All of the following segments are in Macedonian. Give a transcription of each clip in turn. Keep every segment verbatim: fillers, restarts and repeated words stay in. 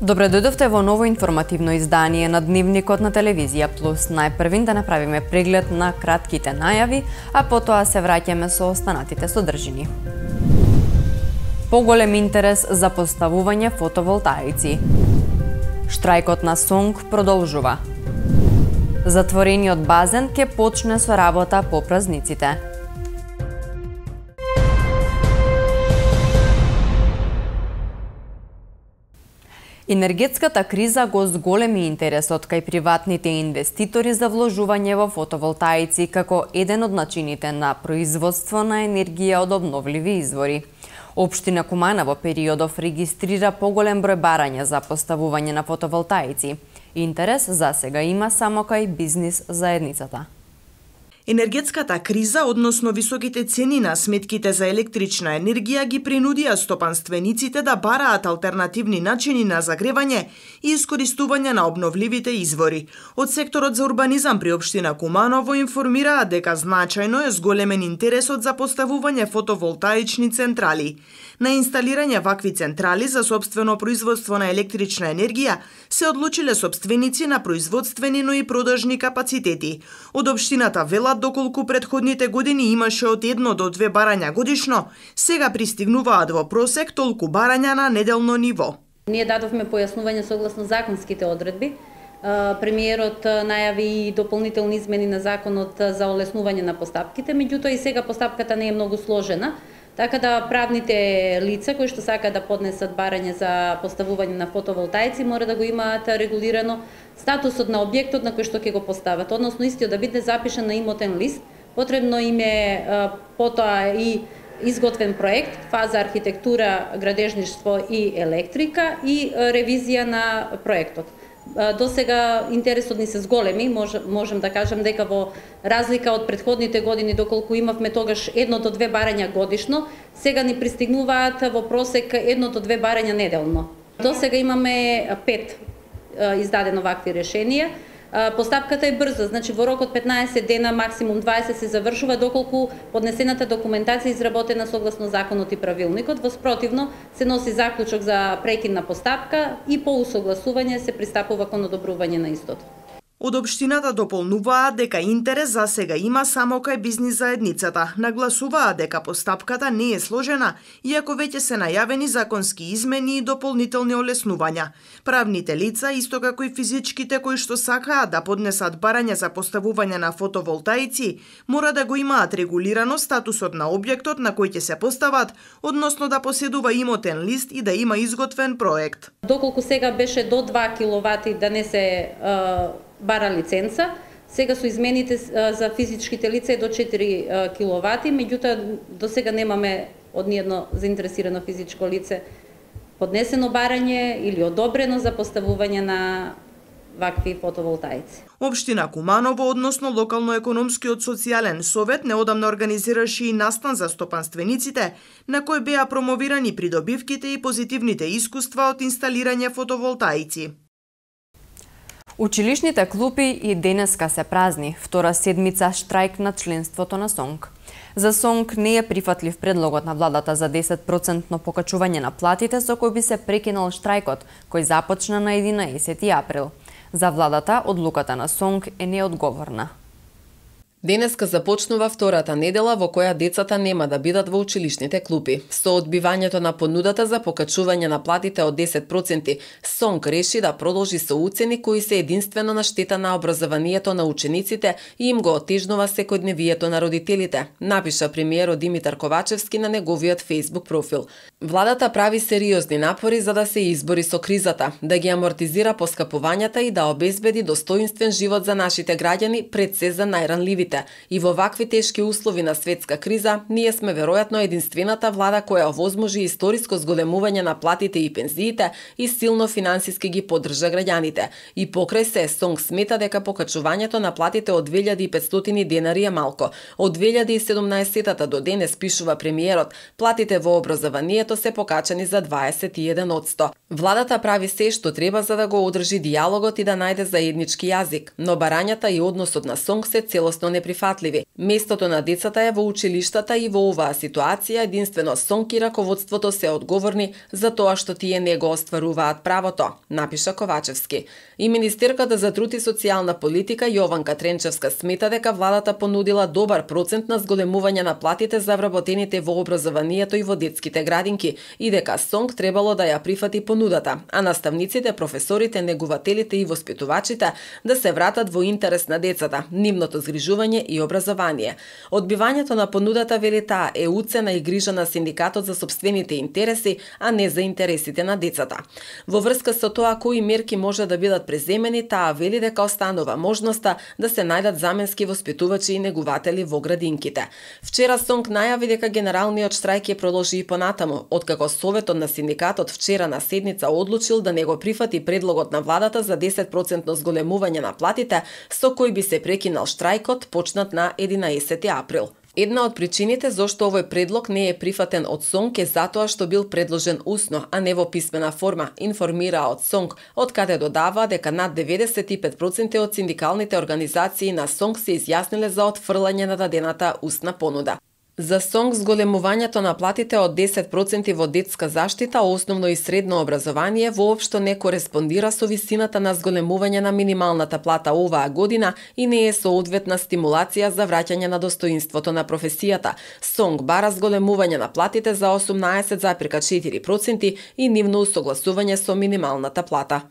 Добре дојдовте во ново информативно издание на Дневникот на Телевизија Плюс. Најпрвин да направиме преглед на кратките најави, а потоа се враќаме со останатите содржини. Поголем интерес за поставување фотоволтаици. Штрајкот на Сонг продолжува. Затворениот базен ќе почне со работа по празниците. Енергетската криза го зголеми интересот кај приватните инвеститори за вложување во фотоволтаици како еден од начините на производство на енергија од обновливи извори. Општина Кумана во периодов регистрира поголем број барања за поставување на фотоволтаици. Интерес засега има само кај бизнис заедницата. Енергетската криза, односно високите цени на сметките за електрична енергија, ги принудија стопанствениците да бараат алтернативни начини на загревање и искористување на обновливите извори. Од секторот за урбанизам при општина Куманово информираат дека значајно е зголемен интересот за поставување фотоволтаични централи. На инсталирање вакви централи за сопствено производство на електрична енергија се одлучиле сопственици на производствени, но и продажни капацитети. Од општината велат доколку предходните години имаше од едно до две барања годишно, сега пристигнуваат во просек толку барања на неделно ниво. Ние дадовме појаснување согласно законските одредби. Премиерот најави и дополнителни измени на законот за олеснување на постапките, меѓутоа и сега постапката не е многу сложена. Така да правните лица кои што сакаат да поднесат барање за поставување на фотоволтаици мора да го имаат регулирано статусот на објектот на кој што ќе го постават, односно истиот да биде запишан на имотен лист. Потребно им е потоа и изготвен проект, фаза архитектура, градежништво и електрика и ревизија на проектот. До сега интересот ни се зголеми, можем да кажем дека во разлика од предходните години, доколку имавме тогаш едно до две барања годишно, сега ни пристигнуваат во просек едно до две барања неделно. До сега имаме пет издадено вакви решенија. Постапката е брза, значи во рок од петнаесет дена, максимум дваесет се завршува доколку поднесената документација е изработена согласно законот и правилникот. Воспротивно се носи заклучок за прекин на постапка и по усогласување се пристапува кон одобрување на истото. Од општината дополнуваат дека интерес за сега има само кај бизнис заедницата. Нагласуваат дека постапката не е сложена, иако веќе се најавени законски измени и дополнителни олеснувања. Правните лица, исто како и физичките кои што сакаат да поднесат барања за поставување на фотоволтаици, мора да го имаат регулирано статусот на објектот на кој ќе се постават, односно да поседува имотен лист и да има изготвен проект. Доколку сега беше до два киловати да не се бара лиценца, сега со измените за физичките лица е до четири киловати, меѓутоа до сега немаме од ниедно заинтересирано физичко лице поднесено барање или одобрено за поставување на вакви фотоволтаици. Општина Куманово, односно локално-економскиот социјален совет, неодамна организираше и настан за стопанствениците, на кој беа промовирани придобивките и позитивните искуства од инсталирање фотоволтаици. Училишните клупи и денеска се празни, втора седмица штрајк на членството на Сонг. За Сонг не е прифатлив предлогот на владата за десет проценти покачување на платите со кој би се прекинал штрајкот, кој започна на единаесети април. За владата, одлуката на Сонг е неодговорна. Денеска започнува втората недела во која децата нема да бидат во училишните клупи. Со одбивањето на понудата за покачување на платите од десет проценти, Сонг реши да продолжи со уцени кои се единствено на штета на образованието на учениците и им го отежнува секојдневието на родителите, напиша премиерот Димитар Ковачевски на неговиот Facebook профил. Владата прави сериозни напори за да се избори со кризата, да ги амортизира поскапувањата и да обезбеди достоинствен живот за нашите граѓани, пред се за најранливите. И во вакви тешки услови на светска криза, ние сме веројатно единствената влада која овозможи историско зголемување на платите и пензиите и силно финансиски ги поддржа граѓаните. И покрај се, Сонг смета дека покачувањето на платите од две илјади и петстотини денари е малко. Од две илјади и седумнаесетта до денес, пишува премиерот, платите во образованието се покачани за дваесет и еден одсто. Владата прави се што треба за да го одржи диалогот и да најде заеднички јазик, но барањата и односот на СОНК се целосно неприфатливи. Местото на децата е во училиштата и во оваа ситуација единствено СОНК и раководството се одговорни за тоа што тие не го остваруваат правото, напиша Ковачевски. И министерката за труд и социјална политика Јованка Тренчевска смета дека владата понудила добар процент на зголемување на платите за вработените во образованието и во детските градинки и дека СОНК требало да ја прифати понудата, а наставниците, професорите, негувателите и воспитувачите да се вратат во интерес на децата, нивното згрижување и образование. Одбивањето на понудата, вели таа, е уцена и грижа на синдикатот за сопствените интереси, а не за интересите на децата. Во врска со тоа кои мерки може да бидат преземени, таа вели дека останува можноста да се најдат заменски воспитувачи и негуватели во градинките. Вчера СОНК најави дека генералниот штрајк ќе продолжи и понатаму, откако Советот на синдикатот вчера на седница одлучил да не го прифати предлогот на владата за десет проценти зголемување на платите, со кој би се прекинал штрајкот почнат на единаесети април. Една од причините зошто овој предлог не е прифатен од СОНК е затоа што бил предложен усно, а не во писмена форма, информира од СОНК, од каде додава дека над деветдесет и пет проценти од синдикалните организации на СОНК се изјасниле за отфрлање на дадената устна понуда. За СОНК зголемувањето на платите од десет проценти во детска заштита, основно и средно образование воопшто не кореспондира со висината на зголемување на минималната плата оваа година и не е соодветна стимулација за враќање на достоинството на професијата. СОНК бара зголемување на платите за осумнаесет зарез четири проценти и нивно усогласување со минималната плата.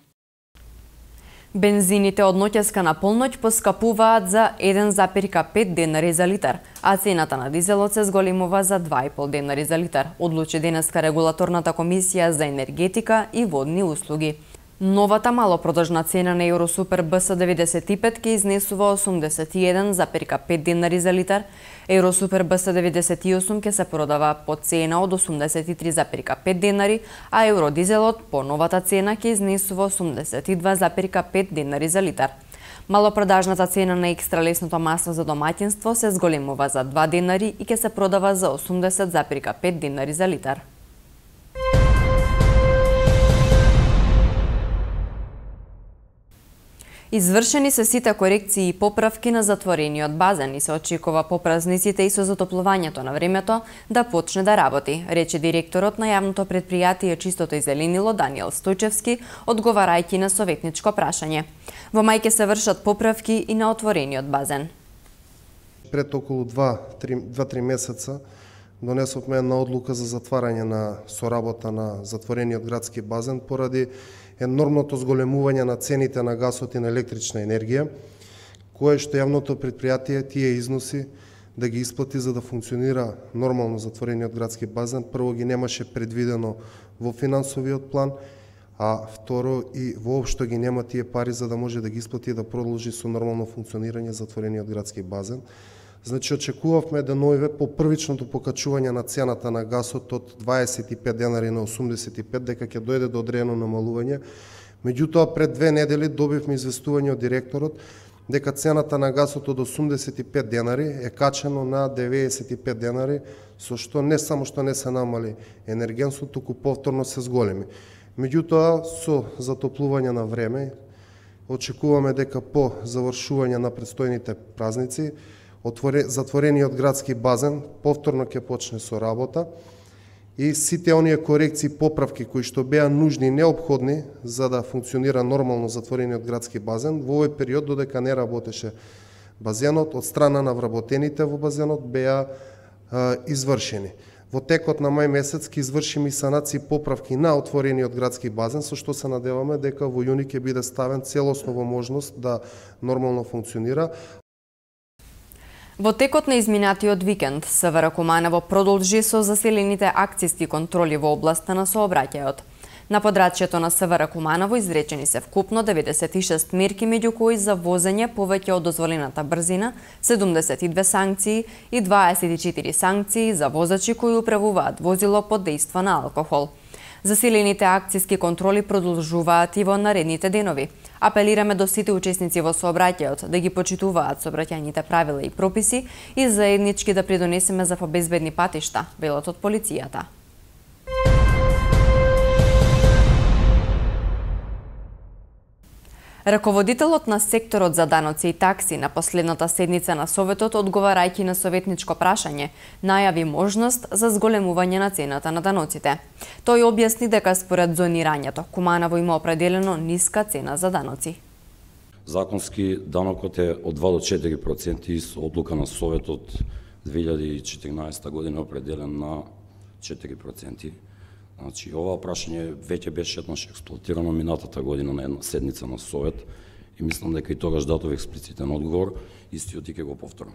Бензините од ноќеска на полноќ поскапуваат за еден зарез пет денари за литар, а цената на дизелот се зголемува за два и пол денари за литар, одлучи денеска регулаторната комисија за енергетика и водни услуги. Новата малопродажна цена на Евросупер Б С деветдесет и пет ќе изнесува осумдесет и еден зарез пет денари за литар, Евросупер Б С деветдесет и осум ќе се продава по цена од осумдесет и три зарез пет денари, а евродизелот по новата цена ќе изнесува осумдесет и два зарез пет денари за литар. Малопродажната цена на екстра лесното масло за домаќинство се зголемува за два денари и ќе се продава за осумдесет зарез пет денари за литар. Извршени се сите корекции и поправки на затворениот базен и се очекува по празниците и со затоплувањето на времето да почне да работи, рече директорот на јавното предпријатие Чистото и зеленило Даниел Стојчевски, одговарајќи на советничко прашање. Во мај ќе се вршат поправки и на отворениот базен. Пред околу два-три месеца донесовме една одлука за затварање на соработа на затворениот градски базен поради енормното зголемување на цените на гасот и на електрична енергија, кое што јавното предпријатие тие износи да ги исплати за да функционира нормално затворениот градски базен. Прво ги немаше предвидено во финансовиот план, а второ и воопшто ги нема тие пари за да може да ги исплати и да продолжи со нормално функционирање затворениот градски базен. Значи, очекувавме деноиве по првичното покачување на цената на гасот од дваесет и пет денари на осумдесет и пет, дека ќе дојде до одредено намалување. Меѓутоа, пред две недели добивме известување од директорот дека цената на гасот од осумдесет и пет денари е качено на деветдесет и пет денари, со што не само што не се намали енергенсо, туку повторно се зголеми. Меѓутоа, со затоплување на време, очекуваме дека по завршување на предстојните празници, затворениот градски базен повторно ќе почне со работа и сите оние корекции, поправки кои што беа нужни и неопходни за да функционира нормално затворениот градски базен, во овој период додека не работеше базенот, од страна на вработените во базенот беа а, извршени. Во текот на мај месец ќе извршиме и санации поправки на отворениот градски базен, со што се надеваме дека во јуни ќе биде ставен целосно во можност да нормално функционира. Во текот на изминатиот викенд, СВР Куманово продолжи со заселените акциски контроли во областа на сообраќајот. На подрачјето на СВР Куманово изречени се вкупно деветдесет и шест мерки, меѓу кои за возење повеќе од дозволената брзина, седумдесет и две санкции и дваесет и четири санкции за возачи кои управуваат возило под дејство на алкохол. Заселените акциски контроли продолжуваат и во наредните денови. Апелираме до сите учесници во сообраќајот да ги почитуваат сообраќајните правила и прописи и заеднички да придонесеме за побезбедни патишта, велат од полицијата. Раководителот на секторот за даноци и такси на последната седница на Советот, одговарајќи на советничко прашање, најави можност за зголемување на цената на даноците. Тој објасни дека според зонирањето, Куманово има определено ниска цена за даноци. Законски данокот е од два до четири проценти и со одлука на Советот две илјади и четирнаесета година определен на четири проценти. Значи, ова прашање веќе беше еднаш експлоатирано минатата година на една седница на Совет и мислам дека и тогаш датов експлицитен одговор, истиот и ќе го повторам.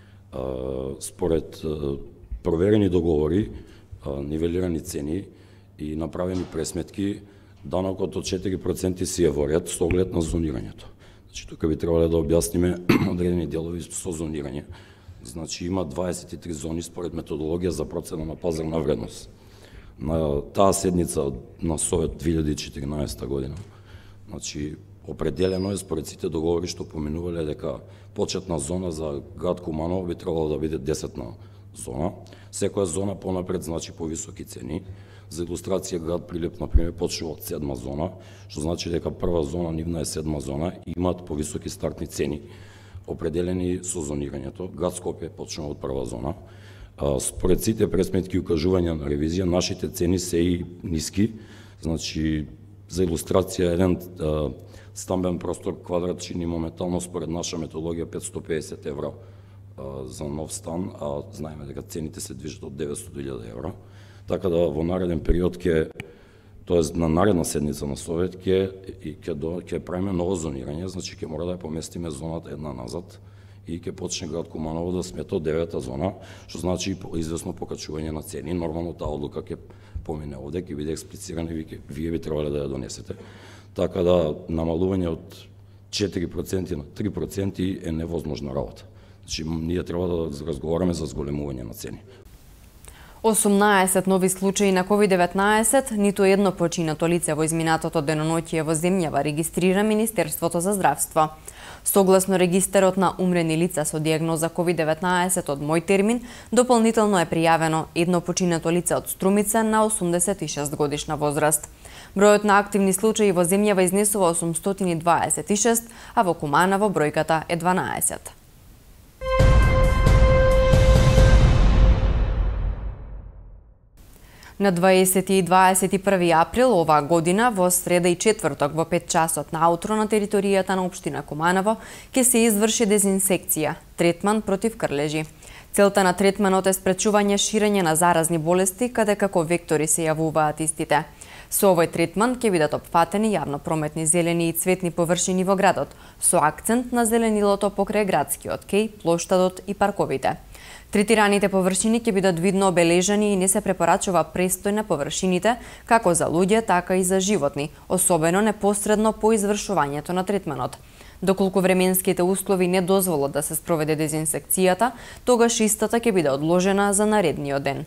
Според проверени договори, нивелирани цени и направени пресметки, данокот од четири проценти си е во ред со оглед на зонирањето. Значи, тука би требало да објасниме одредени делови со зонирање. Значи, има дваесет и три зони според методологија за процена на пазарна вредност. На таа седница на Совет две илјади и четирнаесета година, значи, определено е според сите договори што поминувале дека почетна зона за град Куманово би требало да биде десетна зона. Секоја зона понапред значи повисоки цени. За илустрација, град Прилеп, например, почнува од седма зона, што значи дека прва зона нивна е седма зона и имаат повисоки стартни цени, определени со зонирањето. Град Скопје почнува од прва зона. Според сите пресметки и укажувања на ревизија, нашите цени се и ниски. Значи, за илустрација, еден а, стамбен простор квадрат чини моментално според наша методологија петстотини и педесет евра а, за нов стан, а знаеме дека цените се движат од деветстотини илјади евра. Така да во нареден период ќе, тоест на наредна седница на Совет ќе ќе ќе правиме ново зонирање, значи ќе мора да ја поместиме зоната една назад и ќе почне град Куманово да смета од девета зона, што значи и известно покачување на цени. Нормално таа одлука ќе помине овде, ќе биде експлицирана и вие, вие би требале да ја донесете. Така да намалување од четири проценти на три проценти е невозможна работа. Значи ние треба да разговараме за зголемување на цени. осумнаесет нови случаи на ковид деветнаесет, ниту едно починато лице во изминатото деноноќие во земјава регистрира Министерството за здравство. Согласно регистарот на умрени лица со дијагноза ковид деветнаесет од Мој термин, дополнително е пријавено едно починато лице од Струмица на осумдесет и шест годишна возраст. Бројот на активни случаи во земјава изнесува осумстотини дваесет и шест, а во Куманово бројката е дванаесет. На дваесети и дваесет и први април оваа година, во среда и четврток во пет часот наутро на територијата на општина Куманово ќе се изврши дезинсекција, третман против крлежи. Целта на третманот е спречување ширење на заразни болести, каде како вектори се јавуваат истите. Со овој третман ќе бидат опфатени јавно-прометни зелени и цветни површини во градот, со акцент на зеленилото покрај градскиот кеј, плоштадот и парковите. Третираните површини ќе бидат видно обележани и не се препорачува престој на површините, како за луѓе, така и за животни, особено непосредно по извршувањето на третманот. Доколку временските услови не дозволат да се спроведе дезинсекцијата, тогаш истата ќе биде одложена за наредниот ден.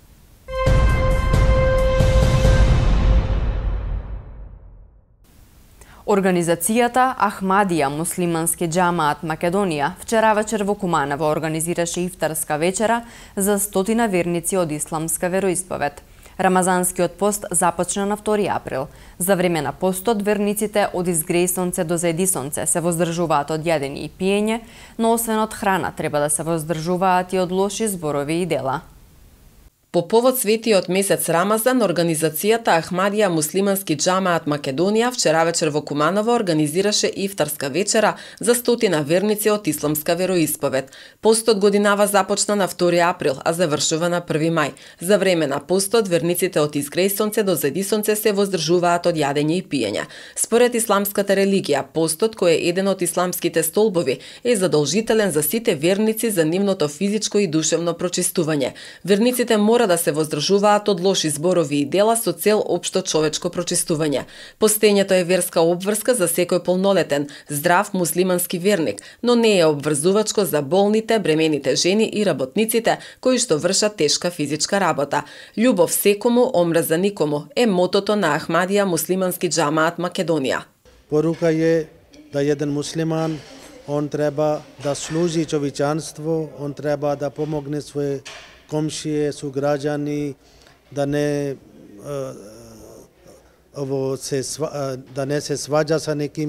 Организацијата Ахмадија муслимански џамаат Македонија вчера вечер во Куманово организираше ифтарска вечера за стотина верници од исламска вероисповед. Рамазанскиот пост започна на втори април. За време на постот верниците од изгрејсонце до заедисонце се воздржуваат од јадење и пиење, но освен од храна треба да се воздржуваат и од лоши зборови и дела. По повод светиот месец Рамазан, организацијата Ахмадија муслимански џамаат Македонија вчера вечер во Куманово организираше ифтарска вечера за стотина верници од исламска вероисповед. Постот годинава започна на втори април, а завршува на први мај. За време на постот верниците од изгрејсонце до заедисонце се воздржуваат од јадење и пиење. Според исламската религија, постот, кој е еден од исламските столбови, е задолжителен за сите верници за нивното физичко и душевно прочистување. Верниците мора да се воздржуваат од лоши зборови и дела со цел општо човечко прочистување. Постењето е верска обврска за секој полнолетен, здрав муслимански верник, но не е обврзувачко за болните, бремените жени и работниците кои што вршат тешка физичка работа. Љубов секому, омраза никому е мотото на Ахмадија муслимански џамаат Македонија. Порука е да еден муслиман, он треба да служи човечанство, он треба да помогне своје комшije, суграđani, da ne ovo se da ne se svađa sa nekim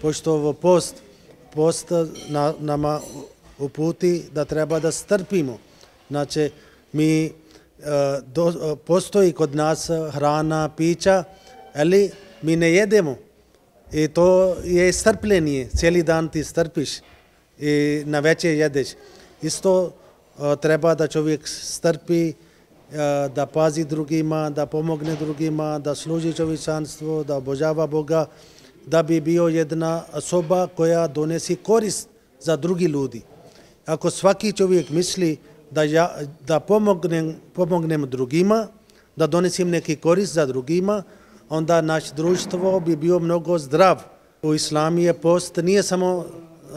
пошто во пост, пост на, нама упути да треба да стрпимо. Значи, ми до, постои код нас храна, пича, али ми не едемо. И то е стрпление, цели дан ти стрпиш и навече едеш. Исто треба да човек стрпи, да пази другима, да помогне другима, да служи човечанство, да обожава Бога, да би био една особа која донеси корист за други луди. Ако сваки човек мисли да ја, да помогнем, помогнем другима, да донесим неки корист за другима, онда наш друштво би био многу здрав. У исламија пост не е само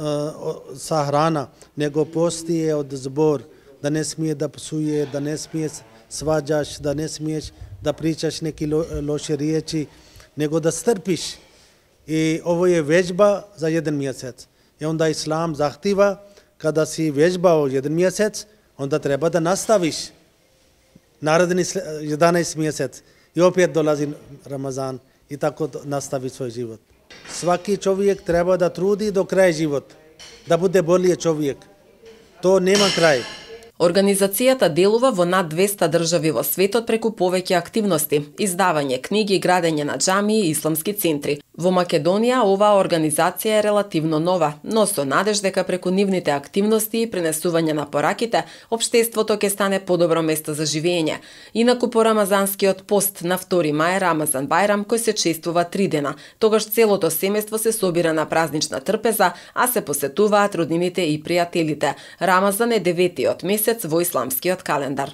са храна, него пости е од збор, да не смие да псуе, да не смие сваđаш, да не смиеш да причаш неки лоши риечи, него да стрпиш. И ово е вежба за еден месец. И онда ислам захтива, када си вежбао еден месец, онда треба да наставиш. Наредни еданаесет месец. И опет долази Рамазан и тако настави свој живот. Сваки човек треба да труди до крај живот, да буде болие човек. То нема крај. Организацијата делува во над двеста држави во светот преку повеќе активности, издавање книги, градење на џамии и исламски центри. Во Македонија оваа организација е релативно нова, но со надеж дека преку нивните активности и пренесување на пораките, општеството ќе стане подобро место за живење. Инаку по рамазанскиот пост на втори мај Рамазан Бајрам, кој се чествува три дена, тогаш целото семејство се собира на празнична трпеза, а се посетуваат роднините и пријателите. Рамазан е деветиот месец во исламскиот календар.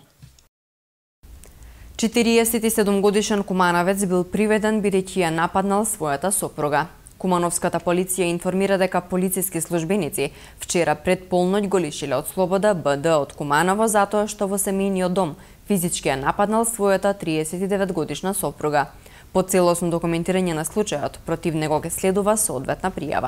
четириесет и седум годишен кумановец бил приведен бидејќи ја нападнал својата сопруга. Кумановската полиција информира дека полициски службеници вчера пред полноќ го лишиле од слобода Б Д од Куманово затоа што во семејниот дом физички ја нападнал својата триесет и девет годишна сопруга. По целосно документирање на случајот, против него ќе следува соодветна пријава.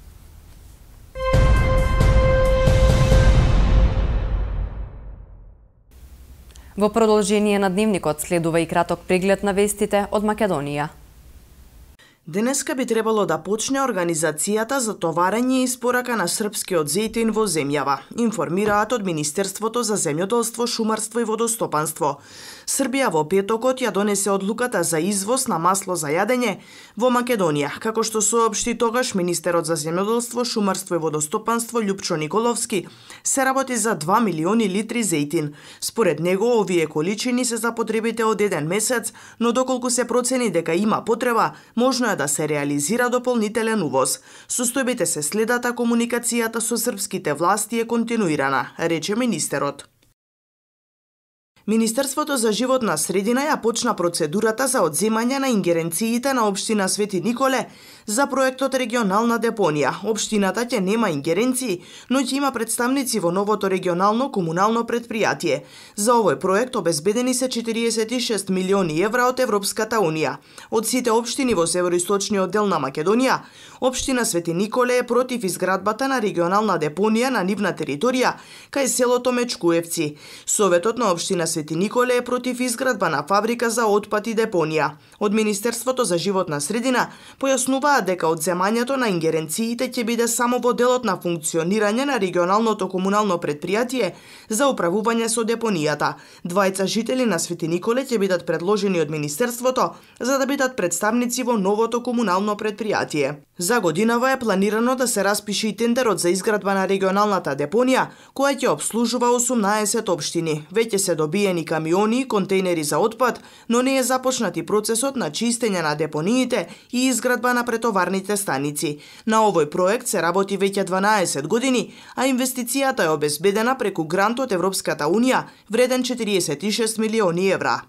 Во продолжение на дневникот следува и краток преглед на вестите од Македонија. Денеска би требало да почне организацијата за товарење и испорака на српскиот зејтин во земјава, информираат од Министерството за земјоделство, шумарство и водостопанство. Србија во петокот ја донесе одлуката за извоз на масло за јадење во Македонија, како што соопшти тогаш министерот за земјоделство, шумарство и водостопанство Љупчо Николовски. Се работи за два милиони литри зејтин. Според него овие количини се за потребите од еден месец, но доколку се процени дека има потреба, можно е да се реализира дополнителен увоз. Состојбите се следат, а комуникацијата со српските власти е континуирана, рече министерот. Министерството за животна средина ја почна процедурата за одземање на ингеренциите на општина Свети Николе за проектот регионална депонија. Општината ќе нема ингеренции, но ќе има представници во новото регионално комунално предпријатие. За овој проект обезбедени се четириесет и шест милиони евра од Европската унија. Од сите општини во североисточниот дел на Македонија, општина Свети Николе е против изградбата на регионална депонија на нивна територија кај селото Мечкуевци. Советот на општина Свети Николе е против изградба на фабрика за отпад и депонија. Од Министерството за животна средина појаснуваат дека одземањето на ингеренциите ќе биде само во делот на функционирање на регионалното комунално предпријатие за управување со депонијата. Двајца жители на Свети Николе ќе бидат предложени од Министерството за да бидат представници во новото комунално предпријатие. За годинава е планирано да се распише и тендерот за изградба на регионалната депонија, која ќе обслужува осумнаесет општини. Веќе се добиени камиони и контејнери за отпад, но не е започнат и процесот на чистење на депониите и изградба на претоварните станици. На овој проект се работи веќе дванаесет години, а инвестицијата е обезбедена преку грант од Европската унија, вреден четириесет и шест милиони евра.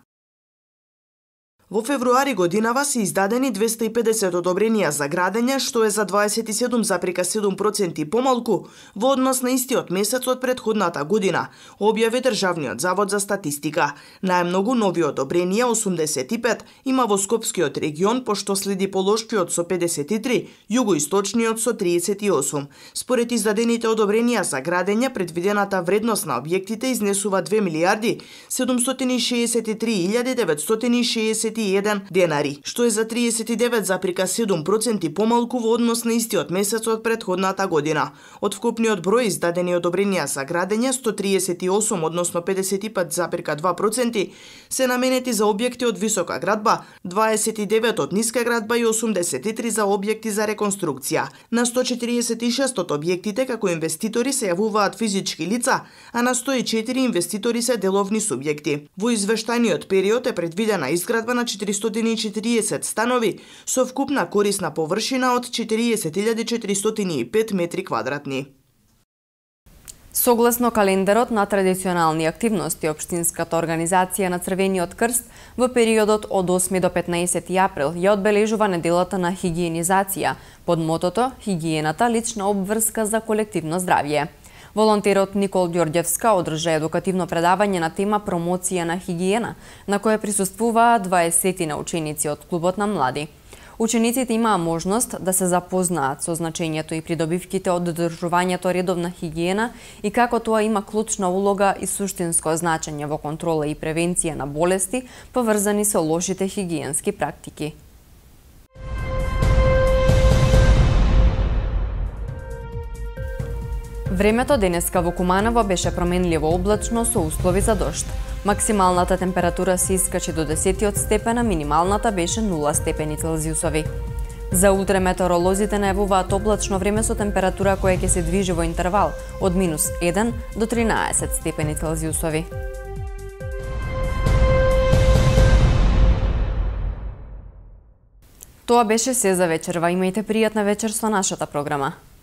Во февруари годинава се издадени двесте и педесет одобренија за градење, што е за дваесет и седум зарез и седум проценти помалку во однос на истиот месец од претходната година, објави Државниот завод за статистика. Најмногу нови одобренија, осумдесет и пет, има во Скопскиот регион, пошто следи Полошкиот со педесет и три, Југоисточниот со триесет и осум. Според издадените одобренија за градење, предвидената вредност на објектите изнесува две милијарди седумстотини шеесет и три илјади деветстотини шеесет и еден денари, што е за триесет и девет зарез седум проценти помалку во однос на истиот месец од претходната година. Од вкупниот број издадени одобренија за градење, сто триесет и осум, односно педесет и пет зарез два проценти, се наменети за објекти од висока градба, дваесет и девет од ниска градба и осумдесет и три за објекти за реконструкција. На сто четириесет и шест од објектите како инвеститори се јавуваат физички лица, а на сто и четири инвеститори се деловни субјекти. Во извештајниот период е предвидена изградба на четиристотини и четириесет станови со вкупна корисна површина од четириесет илјади четиристотини и пет метри квадратни. Согласно календарот на традиционални активности, Општинската организација на Црвениот крст во периодот од осми до петнаесети април ја одбележува неделата на хигиенизација под мотото «Хигиената – лична обврска за колективно здравје». Волонтерот Никол Ѓорѓевска одржа едукативно предавање на тема промоција на хигиена, на кое присуствуваа дваесет ученици од клубот на млади. Учениците имаа можност да се запознаат со значењето и придобивките од одржувањето редовна хигиена и како тоа има клучна улога и суштинско значење во контрола и превенција на болести поврзани со лошите хигиенски практики. Времето денеска во Куманово беше променливо облачно со услови за дожд. Максималната температура се искачи до десет степена, минималната беше нула степени Целзиусови. За утре метеоролозите најавуваат облачно време со температура која ќе се движи во интервал од минус еден до тринаесет степени Целзиусови. Тоа беше се за вечерва. Имајте пријатна вечер со нашата програма.